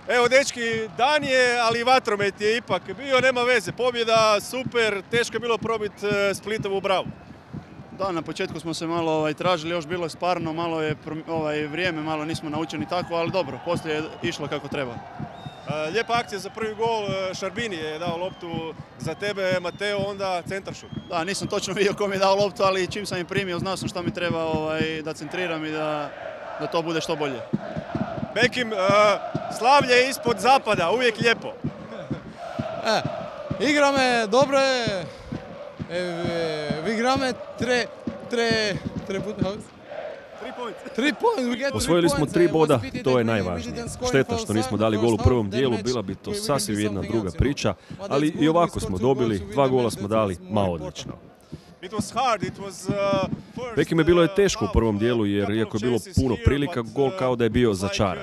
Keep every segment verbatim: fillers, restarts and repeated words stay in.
Evo, dečki, dan je, ali vatromet je ipak bio, nema veze. Pobjeda, super, teško je bilo probiti Splitovu Bravu. Da, na početku smo se malo ovaj, tražili, još bilo je sparno, malo je ovaj, vrijeme, malo nismo naučeni tako, ali dobro, poslije je išlo kako treba. Lijepa akcija za prvi gol, Šarbini je dao loptu za tebe, Mateo, onda centaršut. Da, nisam točno vidio kom je dao loptu, ali čim sam je primio, znao sam šta mi treba ovaj, da centriram i da, da to bude što bolje. Bekim, uh, slavlje je ispod zapada, uvijek lijepo. Eh, igrame, dobro je, eh, igrame tre, tre, tre puta, Osvojili smo tri boda, to je najvažnije. Šteta što nismo dali gol u prvom dijelu, bila bi to sasvim jedna druga priča, ali i ovako smo dobili, dva gola smo dali, ma odlično. Bekime bilo je teško u prvom dijelu jer iako je bilo puno prilika, gol kao da je bio začaran.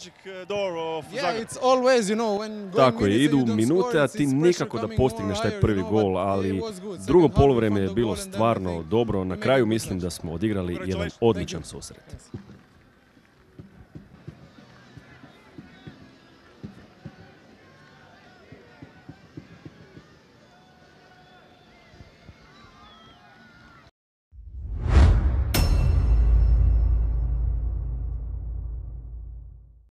Tako je, idu minute, a ti nikako da postigneš taj prvi gol, ali drugo poluvreme je bilo stvarno dobro. Na kraju mislim da smo odigrali jedan odličan susret.